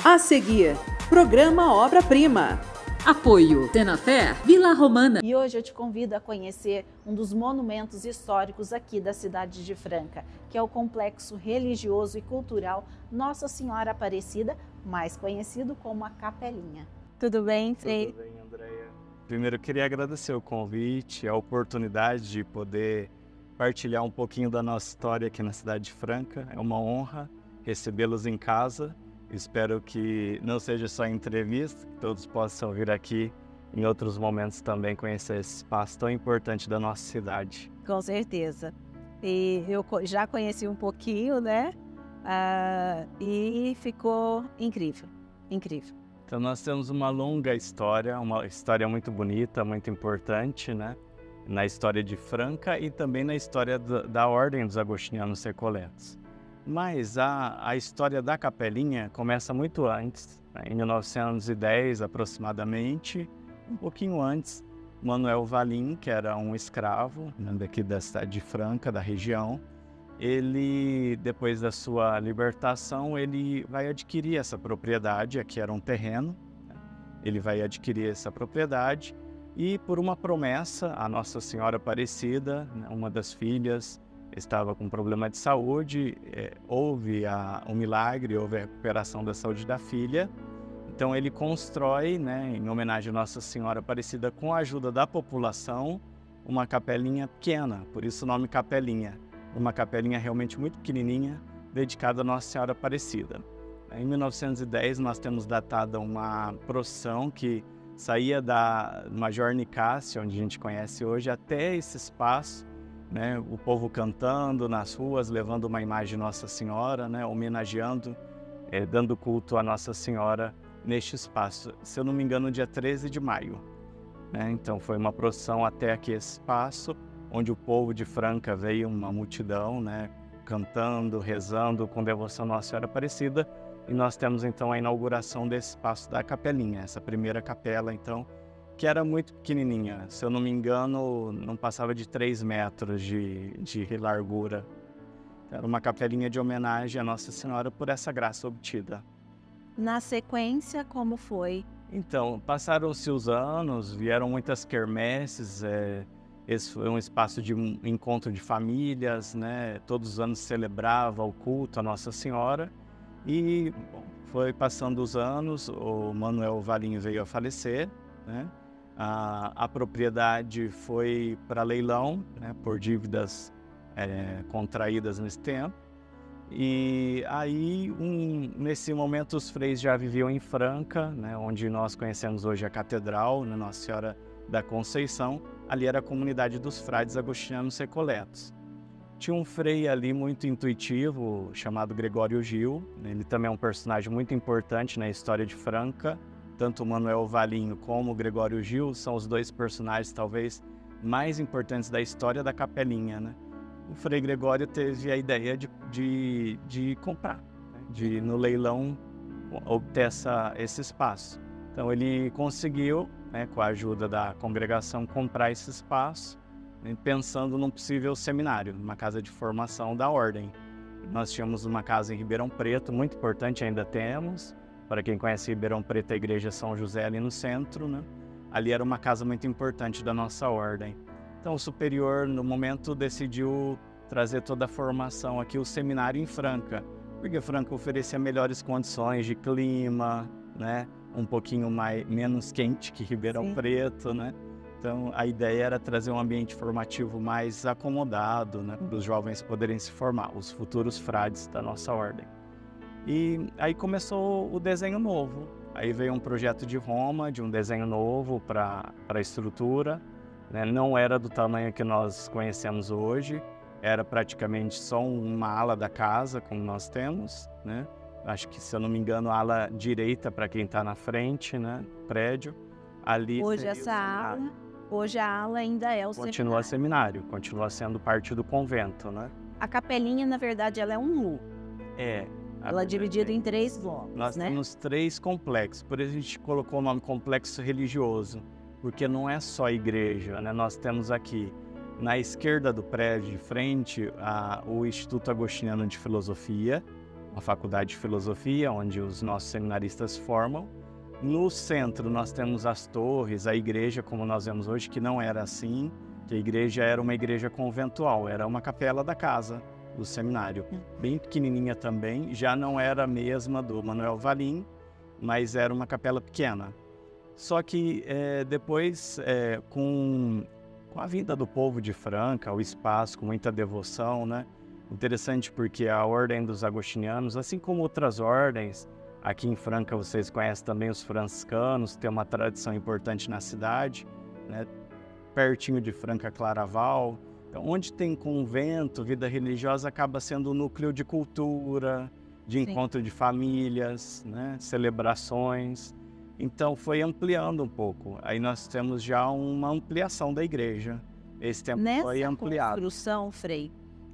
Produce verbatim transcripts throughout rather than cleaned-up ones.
A seguir, programa Obra-Prima. Apoio Tenafer Vila Romana. E hoje eu te convido a conhecer um dos monumentos históricos aqui da cidade de Franca, que é o Complexo Religioso e Cultural Nossa Senhora Aparecida, mais conhecido como a Capelinha. Tudo bem, Frei? Tudo bem, Andréia. Primeiro eu queria agradecer o convite, a oportunidade de poder partilhar um pouquinho da nossa história aqui na cidade de Franca. É uma honra recebê-los em casa. Espero que não seja só entrevista, que todos possam vir aqui em outros momentos também conhecer esse espaço tão importante da nossa cidade. Com certeza. E eu já conheci um pouquinho, né? Ah, e ficou incrível, incrível. Então nós temos uma longa história, uma história muito bonita, muito importante, né? Na história de Franca e também na história da, da Ordem dos Agostinianos Recoletos. Mas a, a história da Capelinha começa muito antes, né? Em mil novecentos e dez aproximadamente, um pouquinho antes, Manuel Valim, que era um escravo, né, daqui da cidade de Franca, da região, ele, depois da sua libertação, ele vai adquirir essa propriedade, aqui era um terreno, né? Ele vai adquirir essa propriedade e por uma promessa, a Nossa Senhora Aparecida, né, uma das filhas, estava com problema de saúde, é, houve a, um milagre, houve a recuperação da saúde da filha. Então ele constrói, né, em homenagem à Nossa Senhora Aparecida, com a ajuda da população, uma capelinha pequena, por isso o nome Capelinha. Uma capelinha realmente muito pequenininha, dedicada à Nossa Senhora Aparecida. Em mil novecentos e dez nós temos datada uma procissão que saía da Major Nicásio, onde a gente conhece hoje, até esse espaço, né, o povo cantando nas ruas, levando uma imagem de Nossa Senhora, né, homenageando, é, dando culto a Nossa Senhora neste espaço. Se eu não me engano, dia treze de maio. Né? Então foi uma procissão até aqui esse espaço, onde o povo de Franca veio, uma multidão, né, cantando, rezando com devoção a Nossa Senhora Aparecida. E nós temos então a inauguração desse espaço da Capelinha, essa primeira capela, então, que era muito pequenininha, se eu não me engano, não passava de três metros de, de largura. Era uma capelinha de homenagem à Nossa Senhora por essa graça obtida. Na sequência, como foi? Então, passaram-se os anos, vieram muitas quermesses, é, esse foi um espaço de um encontro de famílias, né? Todos os anos celebrava o culto à Nossa Senhora e bom, foi passando os anos, o Manuel Valim veio a falecer, né? A, a propriedade foi para leilão, né, por dívidas é, contraídas nesse tempo. E aí, um, nesse momento, os freis já viviam em Franca, né, onde nós conhecemos hoje a Catedral, né, Nossa Senhora da Conceição. Ali era a comunidade dos frades agostinianos recoletos. Tinha um frei ali muito intuitivo, chamado Gregório Gil. Ele também é um personagem muito importante na história de Franca. Tanto o Manuel Valim como o Gregório Gil são os dois personagens talvez mais importantes da história da Capelinha, né? O Frei Gregório teve a ideia de, de, de comprar, né? De no leilão obter essa, esse espaço. Então ele conseguiu, né, com a ajuda da congregação, comprar esse espaço, né, pensando num possível seminário, uma casa de formação da ordem. Nós tínhamos uma casa em Ribeirão Preto, muito importante, ainda temos. Para quem conhece Ribeirão Preto, a igreja São José ali no centro, né? Ali era uma casa muito importante da nossa ordem. Então o superior, no momento, decidiu trazer toda a formação aqui, o seminário em Franca, porque Franca oferecia melhores condições de clima, né? Um pouquinho mais, menos quente que Ribeirão Sim. Preto, né? Então a ideia era trazer um ambiente formativo mais acomodado, né? Para os jovens poderem se formar, os futuros frades da nossa ordem. E aí começou o desenho novo. Aí veio um projeto de Roma, de um desenho novo para a estrutura. Né? Não era do tamanho que nós conhecemos hoje, era praticamente só uma ala da casa, como nós temos. Né? Acho que, se eu não me engano, a ala direita para quem está na frente, né? Prédio. Ali hoje essa ala, hoje a ala ainda é o continua seminário. seminário, continua sendo parte do convento. Né? A capelinha, na verdade, ela é um U. É. Ela é dividida em três blocos, Nós né? temos três complexos, por isso a gente colocou o nome complexo religioso, porque não é só igreja, né? Nós temos aqui, na esquerda do prédio, de frente, a, o Instituto Agostiniano de Filosofia, uma faculdade de filosofia, onde os nossos seminaristas formam. No centro nós temos as torres, a igreja como nós vemos hoje, que não era assim, que a igreja era uma igreja conventual, era uma capela da casa do seminário, bem pequenininha também, já não era a mesma do Manuel Valim, mas era uma capela pequena. Só que é, depois, é, com, com a vida do povo de Franca, o espaço com muita devoção, né? Interessante porque a Ordem dos Agostinianos, assim como outras ordens, aqui em Franca vocês conhecem também os franciscanos, tem uma tradição importante na cidade, né? Pertinho de Franca, Claraval. Então, onde tem convento, vida religiosa acaba sendo um núcleo de cultura, de Sim. encontro de famílias, né? Celebrações. Então, foi ampliando um pouco. Aí nós temos já uma ampliação da igreja. Esse tempo Nessa foi ampliado. Nessa construção, Frei,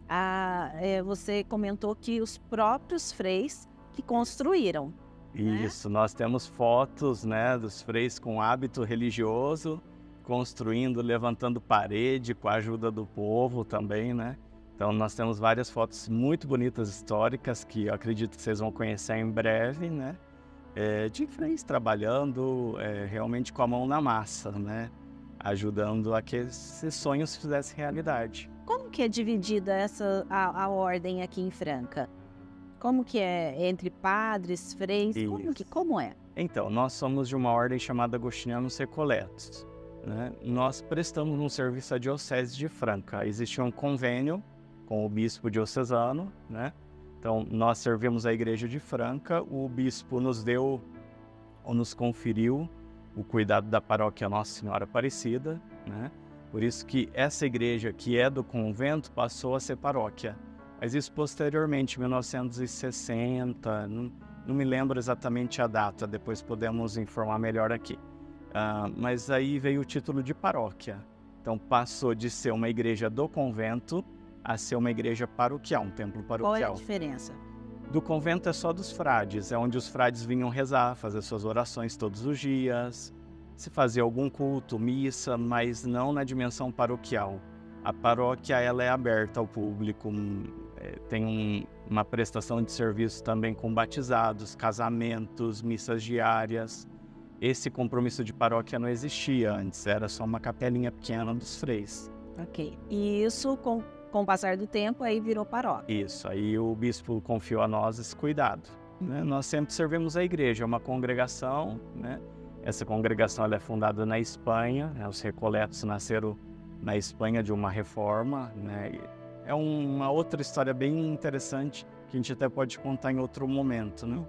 a, é, você comentou que os próprios freis que construíram. Isso, né? Nós temos fotos, né, dos freis com hábito religioso, construindo, levantando parede com a ajuda do povo também, né? Então nós temos várias fotos muito bonitas, históricas, que eu acredito que vocês vão conhecer em breve, né? É, de freis trabalhando é, realmente com a mão na massa, né? Ajudando a que esses sonhos se fizessem realidade. Como que é dividida essa, a, a ordem aqui em Franca? Como que é entre padres, freis? Como, que, como é? Então, nós somos de uma ordem chamada Agostinianos Recoletos, né? Nós prestamos um serviço à Diocese de Franca. Existia um convênio com o bispo diocesano, né? Então, nós servimos a igreja de Franca. O bispo nos deu, ou nos conferiu, o cuidado da paróquia Nossa Senhora Aparecida, né? Por isso que essa igreja, que é do convento, passou a ser paróquia. Mas isso posteriormente, em mil novecentos e sessenta, não, não me lembro exatamente a data, depois podemos informar melhor aqui. Uh, mas aí veio o título de paróquia. Então passou de ser uma igreja do convento a ser uma igreja paroquial, um templo paroquial. Qual é a diferença? Do convento é só dos frades, é onde os frades vinham rezar, fazer suas orações todos os dias, se fazia algum culto, missa, mas não na dimensão paroquial. A paróquia ela é aberta ao público, é, tem um, uma prestação de serviço também com batizados, casamentos, missas diárias. Esse compromisso de paróquia não existia antes, era só uma capelinha pequena dos freis. Ok. E isso, com, com o passar do tempo, aí virou paróquia. Isso, aí o bispo confiou a nós esse cuidado, né? Nós sempre servimos a igreja, é uma congregação, né? Essa congregação ela é fundada na Espanha, né? Os Recoletos nasceram na Espanha de uma reforma, né? É uma outra história bem interessante que a gente até pode contar em outro momento, né?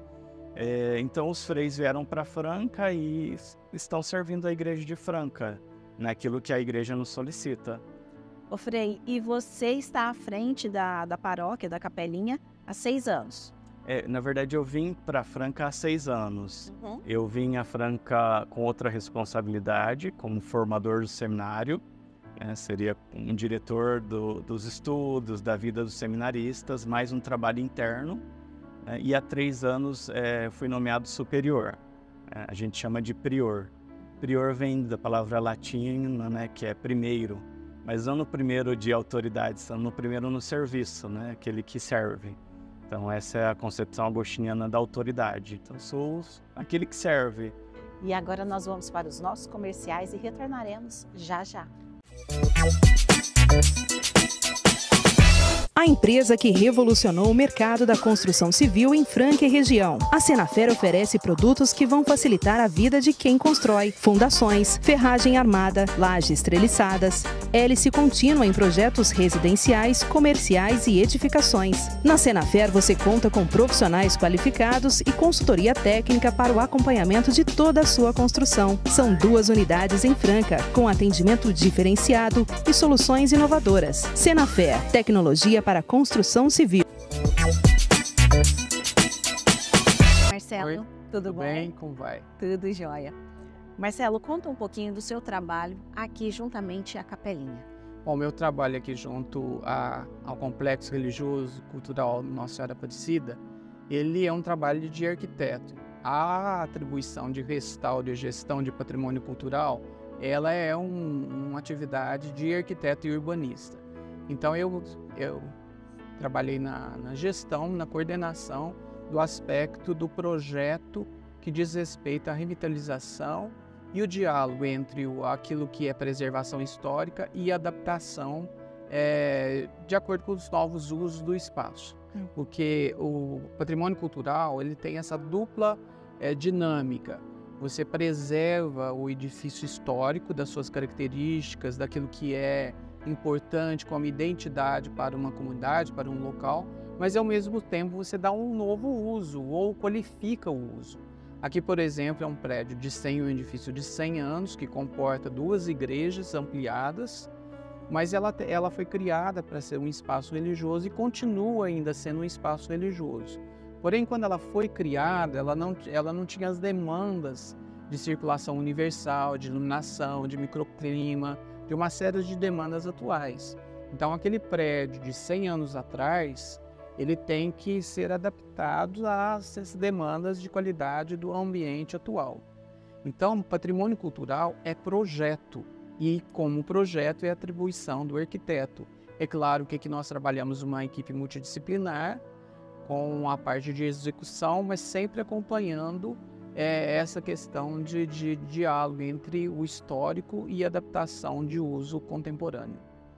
É, então os freis vieram para Franca e estão servindo a igreja de Franca, naquilo que a igreja nos solicita. Ô Frei, e você está à frente da, da paróquia, da capelinha, há seis anos? É, na verdade eu vim para Franca há seis anos. Uhum. Eu vim a Franca com outra responsabilidade, como formador do seminário. É, seria um diretor do, dos estudos, da vida dos seminaristas, mais um trabalho interno. É, e há três anos é, fui nomeado superior. É, a gente chama de prior. Prior vem da palavra latina, né, que é primeiro. Mas não no primeiro de autoridade, no primeiro no serviço, né, aquele que serve. Então essa é a concepção agostiniana da autoridade. Então sou aquele que serve. E agora nós vamos para os nossos comerciais e retornaremos já já. A empresa que revolucionou o mercado da construção civil em Franca e região. A Senafer oferece produtos que vão facilitar a vida de quem constrói. Fundações, ferragem armada, lajes treliçadas, hélice contínua em projetos residenciais, comerciais e edificações. Na Senafer você conta com profissionais qualificados e consultoria técnica para o acompanhamento de toda a sua construção. São duas unidades em Franca, com atendimento diferenciado e soluções inovadoras. Senafer, tecnologia para a construção civil. Marcelo, Oi, tudo, tudo bom? bem? Como vai? Tudo jóia. Marcelo, conta um pouquinho do seu trabalho aqui juntamente à Capelinha. Bom, meu trabalho aqui junto a, ao Complexo Religioso Cultural Nossa Senhora Aparecida, ele é um trabalho de arquiteto. A atribuição de restauro e gestão de patrimônio cultural, ela é um, uma atividade de arquiteto e urbanista. Então eu, eu trabalhei na, na gestão, na coordenação do aspecto do projeto que diz respeito à revitalização e o diálogo entre o, aquilo que é preservação histórica e adaptação é, de acordo com os novos usos do espaço. Hum. Porque o patrimônio cultural ele tem essa dupla é, dinâmica. Você preserva o edifício histórico das suas características, daquilo que é importante como identidade para uma comunidade, para um local, mas ao mesmo tempo você dá um novo uso ou qualifica o uso. Aqui, por exemplo, é um prédio de cem, um edifício de cem anos que comporta duas igrejas ampliadas, mas ela, ela foi criada para ser um espaço religioso e continua ainda sendo um espaço religioso. Porém, quando ela foi criada, ela não, ela não tinha as demandas de circulação universal, de iluminação, de microclima, de uma série de demandas atuais. Então, aquele prédio de cem anos atrás, ele tem que ser adaptado às demandas de qualidade do ambiente atual. Então, patrimônio cultural é projeto e, como projeto, é atribuição do arquiteto. É claro que aqui nós trabalhamos uma equipe multidisciplinar com a parte de execução, mas sempre acompanhando é, essa questão de, de diálogo entre o histórico e adaptação de uso contemporâneo.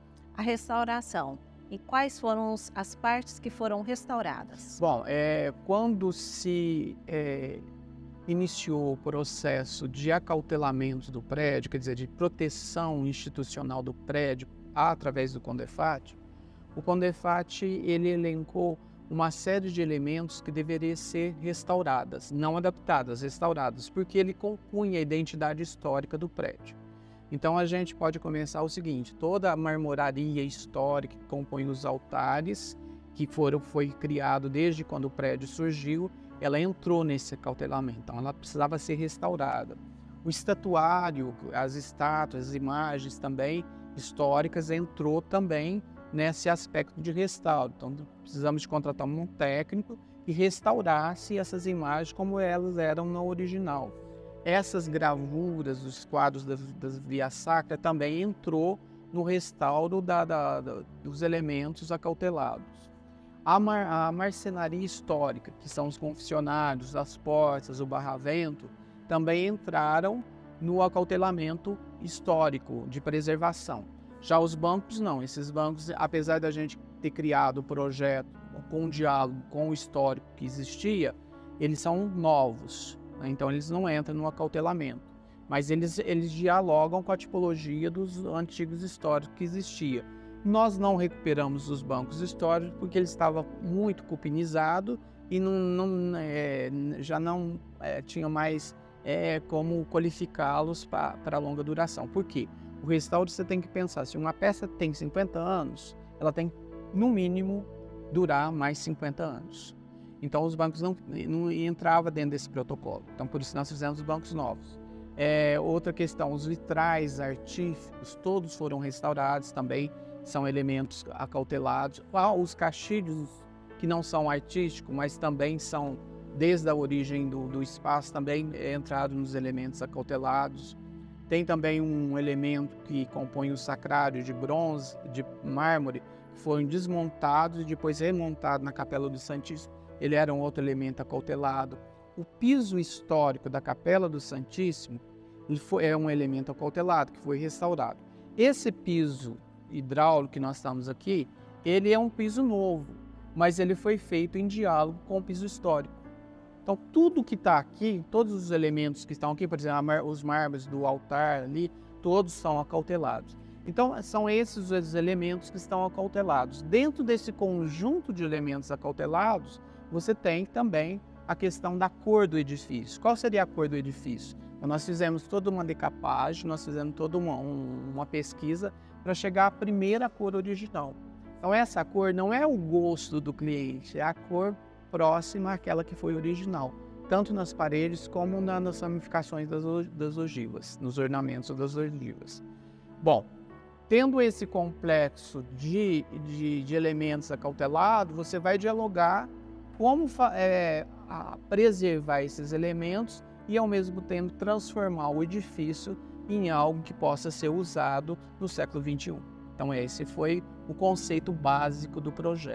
A restauração. E quais foram as partes que foram restauradas? Bom, é, quando se é, iniciou o processo de acautelamento do prédio, quer dizer, de proteção institucional do prédio através do CONDEFAT, o CONDEFAT ele elencou uma série de elementos que deveriam ser restauradas, não adaptadas, restauradas, porque ele compunha a identidade histórica do prédio. Então a gente pode começar o seguinte: toda a marmoraria histórica que compõe os altares, que foram, foi criado desde quando o prédio surgiu, ela entrou nesse acautelamento, então ela precisava ser restaurada. O estatuário, as estátuas, as imagens também históricas entrou também nesse aspecto de restauro. Então precisamos de contratar um técnico e restaurasse essas imagens como elas eram no original. Essas gravuras, os quadros das, das Via Sacra também entrou no restauro da, da, da, dos elementos acautelados. A, mar, a marcenaria histórica, que são os confessionários, as portas, o barravento, também entraram no acautelamento histórico de preservação. Já os bancos não, esses bancos, apesar da gente ter criado o projeto com um diálogo com o histórico que existia, eles são novos. Então eles não entram no acautelamento, mas eles, eles dialogam com a tipologia dos antigos históricos que existia. Nós não recuperamos os bancos históricos porque ele estava muito cupinizado e não, não, é, já não é, tinha mais é, como qualificá-los para longa duração. Por quê? O restauro você tem que pensar, se uma peça tem cinquenta anos, ela tem no mínimo durar mais cinquenta anos. Então os bancos não, não entravam dentro desse protocolo. Então por isso nós fizemos os bancos novos. É, outra questão, os vitrais artísticos, todos foram restaurados também, são elementos acautelados. Ah, os caixilhos que não são artísticos, mas também são, desde a origem do, do espaço, também entraram nos elementos acautelados. Tem também um elemento que compõe o sacrário de bronze, de mármore, que foram desmontados e depois remontados na Capela do Santíssimo. Ele era um outro elemento acautelado. O piso histórico da Capela do Santíssimo ele foi, é um elemento acautelado, que foi restaurado. Esse piso hidráulico que nós estamos aqui, ele é um piso novo, mas ele foi feito em diálogo com o piso histórico. Então, tudo que está aqui, todos os elementos que estão aqui, por exemplo, os mármores do altar ali, todos são acautelados. Então, são esses os elementos que estão acautelados. Dentro desse conjunto de elementos acautelados, você tem também a questão da cor do edifício. Qual seria a cor do edifício? Então, nós fizemos toda uma decapagem, nós fizemos toda uma, um, uma pesquisa para chegar à primeira cor original. Então, essa cor não é o gosto do cliente, é a cor próxima àquela que foi original, tanto nas paredes como na, nas ramificações das, das ogivas, nos ornamentos das ogivas. Bom, tendo esse complexo de, de, de elementos acautelados, você vai dialogar como é, a preservar esses elementos e, ao mesmo tempo, transformar o edifício em algo que possa ser usado no século vinte e um. Então, esse foi o conceito básico do projeto.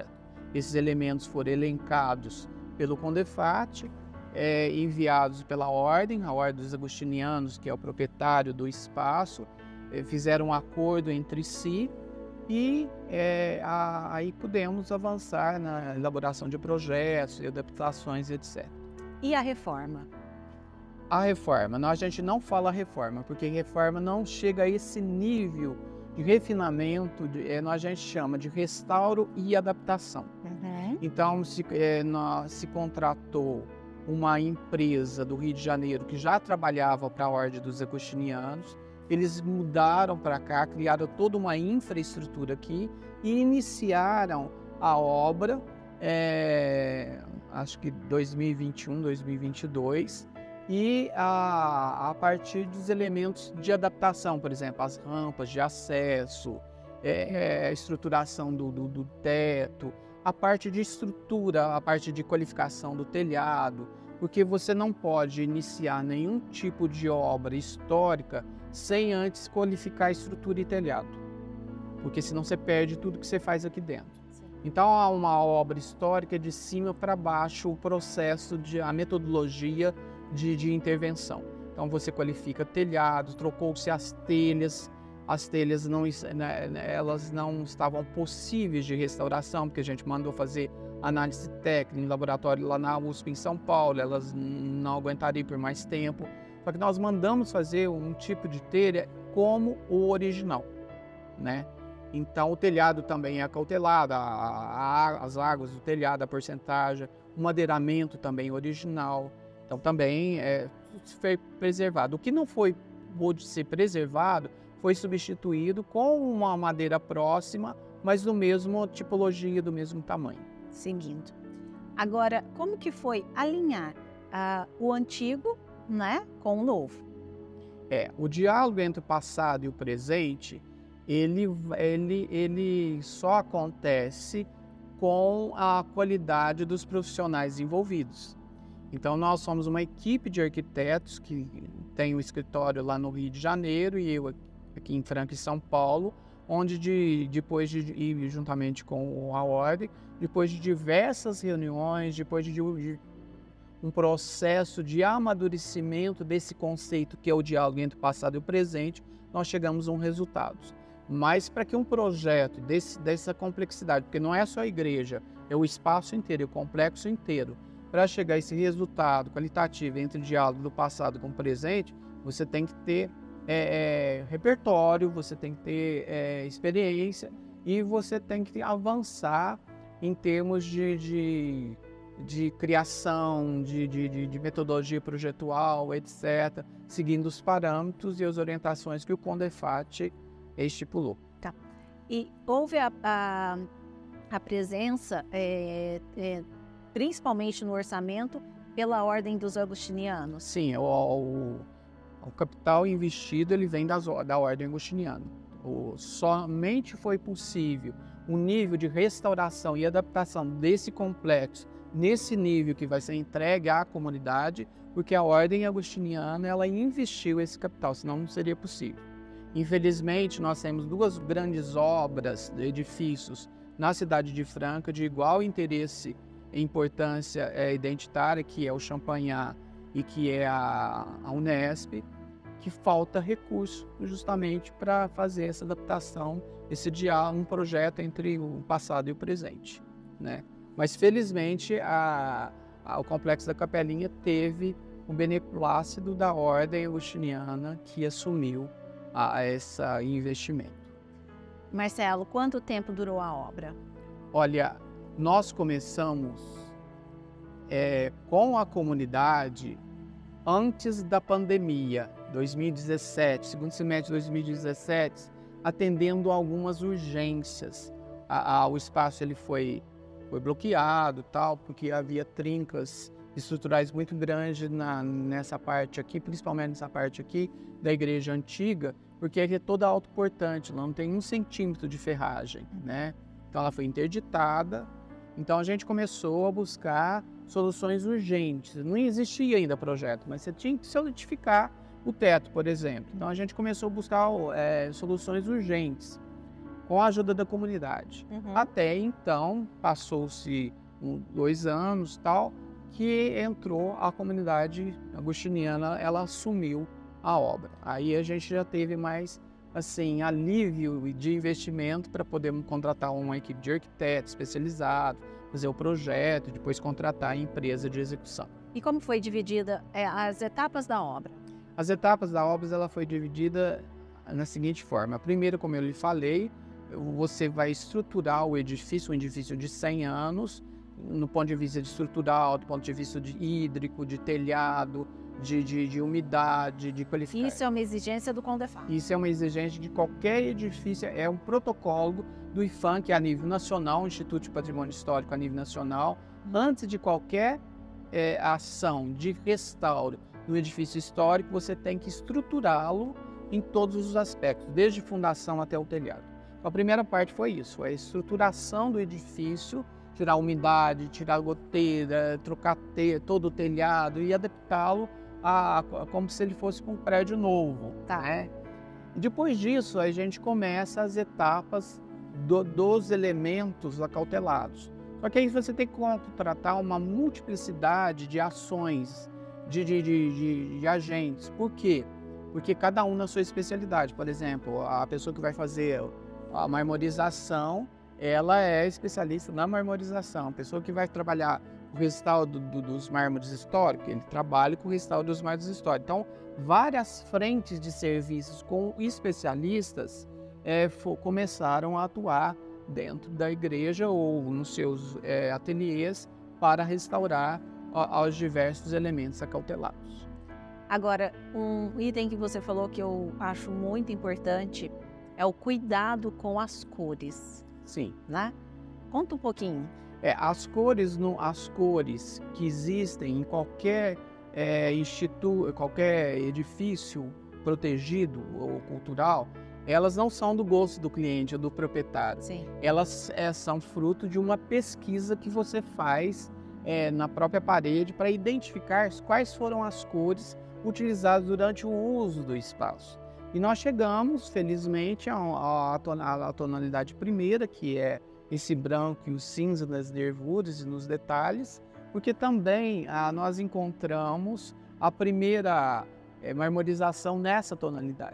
Esses elementos foram elencados pelo Condefat, é, enviados pela Ordem, a Ordem dos Agostinianos, que é o proprietário do espaço, é, fizeram um acordo entre si e é, a, aí pudemos avançar na elaboração de projetos, adaptações, etcétera. E a reforma? A reforma, não, a gente não fala reforma, porque reforma não chega a esse nível de refinamento, de, é, a gente chama de restauro e adaptação. Uhum. Então, se, é, nós, se contratou uma empresa do Rio de Janeiro que já trabalhava para a Ordem dos Agostinianos, eles mudaram para cá, criaram toda uma infraestrutura aqui e iniciaram a obra, é, acho que dois mil e vinte e um, dois mil e vinte e dois, e a, a partir dos elementos de adaptação, por exemplo, as rampas de acesso, é, é, a estruturação do, do, do teto, a parte de estrutura, a parte de qualificação do telhado, porque você não pode iniciar nenhum tipo de obra histórica sem antes qualificar a estrutura e telhado, porque senão você perde tudo que você faz aqui dentro. Então, há uma obra histórica de cima para baixo, o processo, de, a metodologia de, de intervenção. Então, você qualifica telhado, trocou-se as telhas, as telhas não, né, elas não estavam possíveis de restauração, porque a gente mandou fazer análise técnica em laboratório lá na U S P em São Paulo, elas não aguentariam por mais tempo. Só que nós mandamos fazer um tipo de telha como o original, né? Então, o telhado também é acautelado, a, a, as águas do telhado, a porcentagem, o madeiramento também original. Então, também é, foi preservado. O que não foi pôde ser preservado foi substituído com uma madeira próxima, mas do mesmo tipologia, do mesmo tamanho. Seguindo. Agora, como que foi alinhar uh, o antigo, né, com o novo? É, o diálogo entre o passado e o presente, ele, ele, ele só acontece com a qualidade dos profissionais envolvidos. Então, nós somos uma equipe de arquitetos que tem um escritório lá no Rio de Janeiro e eu aqui em Franca e São Paulo, onde de, depois de ir juntamente com a Ordem, depois de diversas reuniões, depois de, de um processo de amadurecimento desse conceito que é o diálogo entre o passado e o presente, nós chegamos a um resultado. Mas para que um projeto desse, dessa complexidade, porque não é só a igreja, é o espaço inteiro, é o complexo inteiro, para chegar a esse resultado qualitativo entre o diálogo do passado com o presente, você tem que ter é, é, repertório, você tem que ter é, experiência e você tem que avançar em termos de, de, de criação, de, de, de metodologia projetual, etcétera, seguindo os parâmetros e as orientações que o Condefat estipulou. Tá. E houve a, a, a presença, é, é, principalmente no orçamento, pela Ordem dos Agostinianos? Sim, o, o, o capital investido ele vem das, da Ordem Agostiniana. O, somente foi possível o nível de restauração e adaptação desse complexo, nesse nível que vai ser entregue à comunidade, porque a Ordem Agostiniana ela investiu esse capital, senão não seria possível. Infelizmente, nós temos duas grandes obras de edifícios na cidade de Franca, de igual interesse e importância é, identitária, que é o Champagnat e que é a, a Unesp, que falta recurso justamente para fazer essa adaptação, esse diálogo, um projeto entre o passado e o presente, né? Mas, felizmente, a, a, o Complexo da Capelinha teve o beneplácito da Ordem Agostiniana que assumiu a esse investimento. Marcelo, quanto tempo durou a obra? Olha, nós começamos é, com a comunidade antes da pandemia, dois mil e dezessete, segundo semestre de dois mil e dezessete, atendendo a algumas urgências. A, a, o espaço ele foi, foi bloqueado, tal, porque havia trincas estruturais muito grandes na, nessa parte aqui, principalmente nessa parte aqui da igreja antiga, porque é toda autoportante, não tem um centímetro de ferragem, né? Então ela foi interditada. Então a gente começou a buscar soluções urgentes. Não existia ainda projeto, mas você tinha que solidificar o teto, por exemplo. Então a gente começou a buscar é, soluções urgentes. com a ajuda da comunidade. Uhum. Até então, passou-se um, dois anos, tal, que entrou a comunidade agostiniana, ela assumiu a obra. Aí a gente já teve mais, assim, alívio de investimento para poder contratar uma equipe de arquitetos especializado, fazer o projeto, depois contratar a empresa de execução. E como foi dividida é, as etapas da obra? As etapas da obra ela foi dividida na seguinte forma. A primeira, como eu lhe falei, você vai estruturar o edifício, um edifício de cem anos, no ponto de vista de estrutural, do ponto de vista de hídrico, de telhado, de, de, de umidade, de qualificação. Isso é uma exigência do CONDEFAP? Isso é uma exigência de qualquer edifício, é um protocolo do I F A M, que é a nível nacional, Instituto de Patrimônio Histórico a nível nacional. Antes de qualquer é, ação de restauro no edifício histórico, você tem que estruturá-lo em todos os aspectos, desde fundação até o telhado. A primeira parte foi isso, a estruturação do edifício, tirar a umidade, tirar a goteira, trocar te, todo o telhado e adaptá-lo a, a, como se ele fosse um prédio novo. Tá. Né? Depois disso, a gente começa as etapas do, dos elementos acautelados. Só que aí você tem que contratar uma multiplicidade de ações, de, de, de, de, de agentes. Por quê? Porque cada um na sua especialidade. Por exemplo, a pessoa que vai fazer a marmorização, ela é especialista na marmorização. A pessoa que vai trabalhar o restauro do, do, dos mármores históricos, ele trabalha com o restauro dos mármores históricos. Então, várias frentes de serviços com especialistas é, for, começaram a atuar dentro da igreja ou nos seus é, ateliês para restaurar a, aos diversos elementos acautelados. Agora, um item que você falou que eu acho muito importante é o cuidado com as cores. Sim. Né? Conta um pouquinho. É, as cores, no, as cores que existem em qualquer é, instituto, qualquer edifício protegido ou cultural, elas não são do gosto do cliente ou do proprietário. Sim. Elas é, são fruto de uma pesquisa que você faz é, na própria parede para identificar quais foram as cores utilizadas durante o uso do espaço. E nós chegamos, felizmente, à tonalidade primeira, que é esse branco e o cinza nas nervuras e nos detalhes, porque também ah, nós encontramos a primeira é, marmorização nessa tonalidade.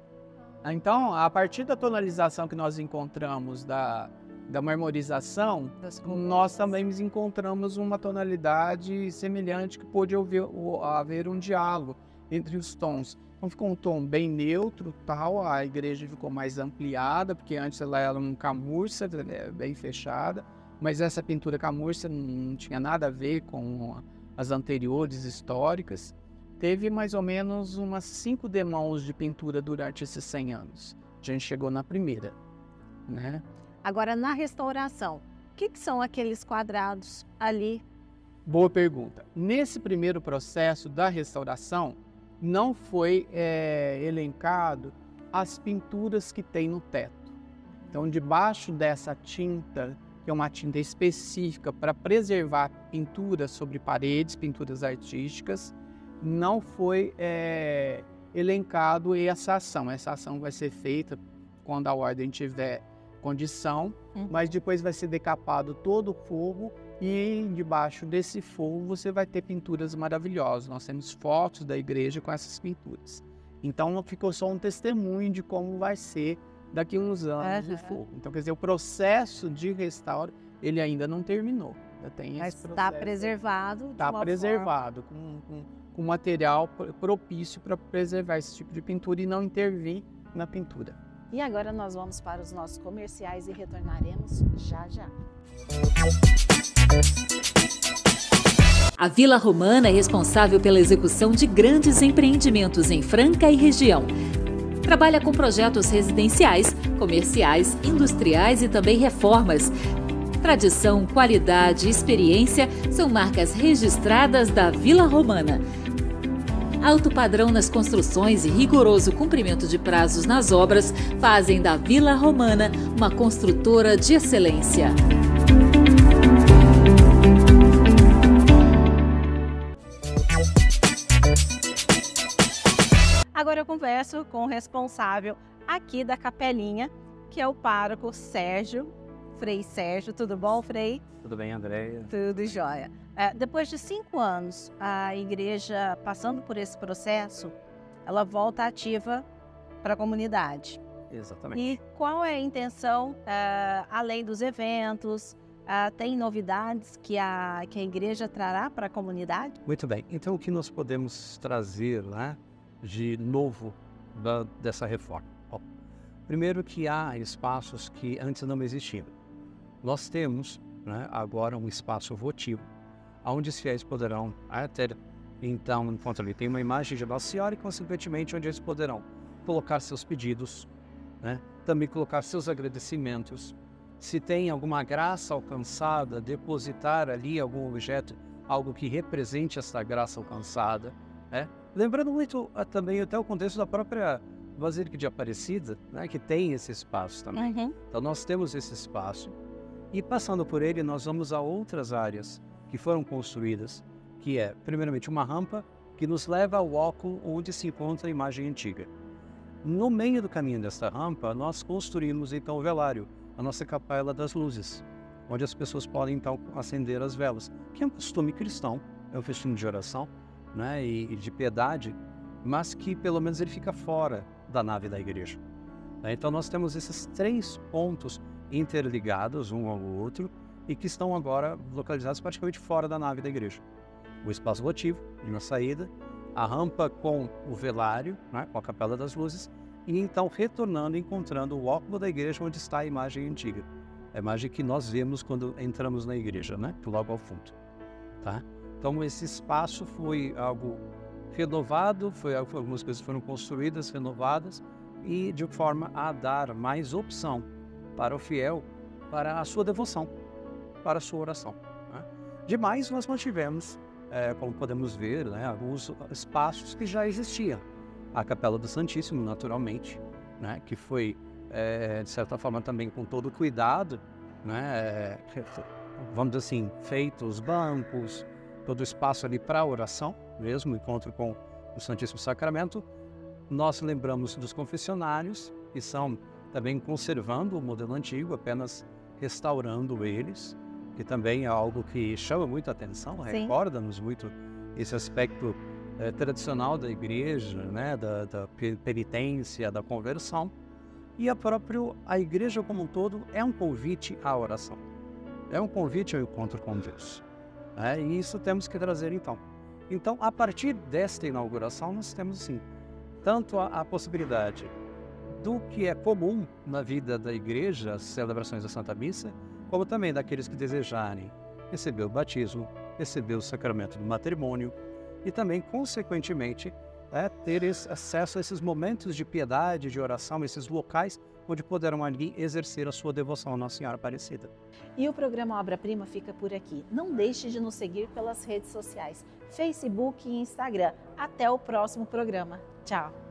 Então, a partir da tonalização que nós encontramos da, da marmorização, nós também encontramos uma tonalidade semelhante que pôde haver, haver um diálogo entre os tons. Então ficou um tom bem neutro, tal, a igreja ficou mais ampliada, porque antes ela era um camurça, bem fechada, mas essa pintura camurça não tinha nada a ver com as anteriores históricas. Teve mais ou menos umas cinco demãos de pintura durante esses cem anos. A gente chegou na primeira, né? Agora, na restauração, o que, que são aqueles quadrados ali? Boa pergunta. Nesse primeiro processo da restauração, não foi é, elencado as pinturas que tem no teto. Então, debaixo dessa tinta, que é uma tinta específica para preservar pinturas sobre paredes, pinturas artísticas, não foi é, elencado essa ação. Essa ação vai ser feita quando a ordem tiver condição, uhum. mas depois vai ser decapado todo o forro e debaixo desse forro você vai ter pinturas maravilhosas. Nós temos fotos da igreja com essas pinturas. Então ficou só um testemunho de como vai ser daqui a uns anos uhum. o forro. Então, quer dizer, o processo de restauro, ele ainda não terminou. Ainda tem mas esse está preservado. Está preservado, com, com, com material propício para preservar esse tipo de pintura e não intervir na pintura. E agora nós vamos para os nossos comerciais e retornaremos já já. A Vila Romana é responsável pela execução de grandes empreendimentos em Franca e região. Trabalha com projetos residenciais, comerciais, industriais e também reformas. Tradição, qualidade e experiência são marcas registradas da Vila Romana. Alto padrão nas construções e rigoroso cumprimento de prazos nas obras fazem da Vila Romana uma construtora de excelência. Agora eu converso com o responsável aqui da capelinha, que é o pároco Sérgio, Frei Sérgio. Tudo bom, Frei? Tudo bem, Andréia? Tudo jóia. É, depois de cinco anos, a igreja passando por esse processo, ela volta ativa para a comunidade. Exatamente. E qual é a intenção, uh, além dos eventos, uh, tem novidades que a, que a igreja trará para a comunidade? Muito bem. Então, o que nós podemos trazer, né, de novo da, dessa reforma? Bom, primeiro que há espaços que antes não existiam. Nós temos, né, agora um espaço votivo, onde os fiéis poderão até, então, enquanto ali tem uma imagem de Nossa Senhora e, consequentemente, onde eles poderão colocar seus pedidos, né, também colocar seus agradecimentos. Se tem alguma graça alcançada, depositar ali algum objeto, algo que represente essa graça alcançada, né? Lembrando muito uh, também até o contexto da própria Basílica de Aparecida, né, que tem esse espaço também. Uhum. Então nós temos esse espaço e passando por ele nós vamos a outras áreas que foram construídas, que é primeiramente uma rampa que nos leva ao óculo onde se encontra a imagem antiga. No meio do caminho desta rampa nós construímos então o velário, a nossa capela das luzes, onde as pessoas podem então acender as velas, que é um costume cristão, é um costume de oração, né, e, e de piedade, mas que pelo menos ele fica fora da nave da igreja. Então nós temos esses três pontos interligados um ao outro e que estão agora localizados praticamente fora da nave da igreja. O espaço votivo, na saída, a rampa com o velário, né, com a capela das luzes, e então retornando e encontrando o óculo da igreja onde está a imagem antiga. A imagem que nós vemos quando entramos na igreja, né, logo ao fundo. Tá? Então esse espaço foi algo renovado, foi, algumas coisas foram construídas, renovadas, e de forma a dar mais opção para o fiel, para a sua devoção, para a sua oração. Né? Demais, nós mantivemos, é, como podemos ver, né, alguns espaços que já existiam. A Capela do Santíssimo, naturalmente, né, que foi, é, de certa forma, também com todo cuidado, né, é, vamos dizer assim, feito os bancos, todo o espaço ali para a oração, mesmo, encontro com o Santíssimo Sacramento. Nós lembramos dos confessionários, que são também conservando o modelo antigo, apenas restaurando eles, que também é algo que chama muito a atenção, recorda-nos muito esse aspecto é, tradicional da igreja, né, da, da penitência, da conversão. E a própria a igreja como um todo é um convite à oração, é um convite ao encontro com Deus. É, e isso temos que trazer então. Então, a partir desta inauguração, nós temos sim, tanto a, a possibilidade do que é comum na vida da igreja, as celebrações da Santa Missa, como também daqueles que desejarem receber o batismo, receber o sacramento do matrimônio e também, consequentemente, é, ter esse acesso a esses momentos de piedade, de oração, esses locais onde poderão ali exercer a sua devoção à Nossa Senhora Aparecida. E o programa Obra Prima fica por aqui. Não deixe de nos seguir pelas redes sociais, Facebook e Instagram. Até o próximo programa. Tchau!